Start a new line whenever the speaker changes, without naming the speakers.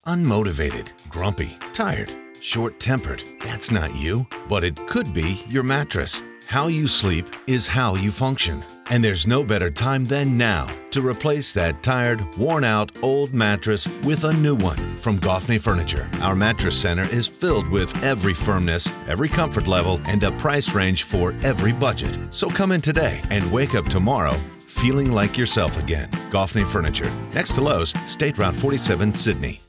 Unmotivated, grumpy, tired, short-tempered. That's not you, but it could be your mattress. How you sleep is how you function. And there's no better time than now to replace that tired, worn-out old mattress with a new one from Goffena Furniture. Our mattress center is filled with every firmness, every comfort level, and a price range for every budget. So come in today and wake up tomorrow feeling like yourself again. Goffena Furniture, next to Lowe's, State Route 47, Sydney.